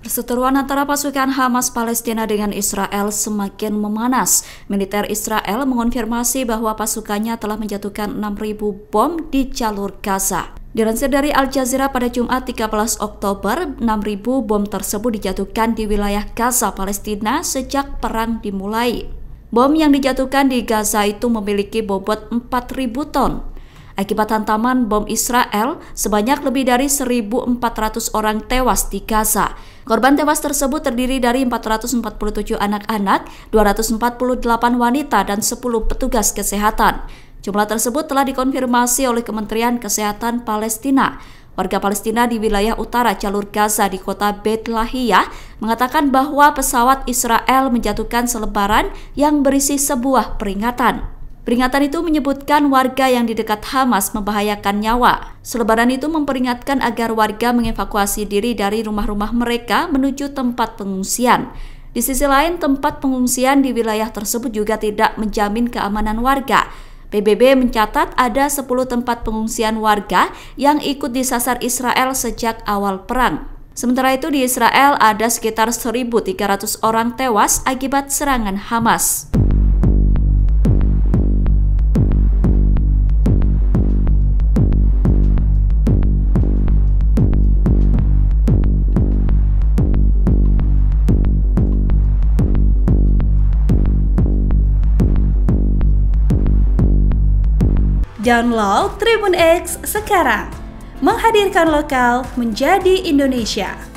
Perseteruan antara pasukan Hamas Palestina dengan Israel semakin memanas. Militer Israel mengonfirmasi bahwa pasukannya telah menjatuhkan 6.000 bom di jalur Gaza. Dilansir dari Al Jazeera pada Jumat 13 Oktober, 6.000 bom tersebut dijatuhkan di wilayah Gaza, Palestina sejak perang dimulai. Bom yang dijatuhkan di Gaza itu memiliki bobot 4.000 ton. Akibat hantaman bom Israel, sebanyak lebih dari 1.400 orang tewas di Gaza. Korban tewas tersebut terdiri dari 447 anak-anak, 248 wanita, dan 10 petugas kesehatan. Jumlah tersebut telah dikonfirmasi oleh Kementerian Kesehatan Palestina. Warga Palestina di wilayah utara jalur Gaza di kota Beit Lahia mengatakan bahwa pesawat Israel menjatuhkan selebaran yang berisi sebuah peringatan. Peringatan itu menyebutkan warga yang di dekat Hamas membahayakan nyawa. Selebaran itu memperingatkan agar warga mengevakuasi diri dari rumah-rumah mereka menuju tempat pengungsian. Di sisi lain, tempat pengungsian di wilayah tersebut juga tidak menjamin keamanan warga. PBB mencatat ada 10 tempat pengungsian warga yang ikut disasar Israel sejak awal perang. Sementara itu di Israel ada sekitar 1.300 orang tewas akibat serangan Hamas. Download Tribun X sekarang, menghadirkan lokal menjadi Indonesia.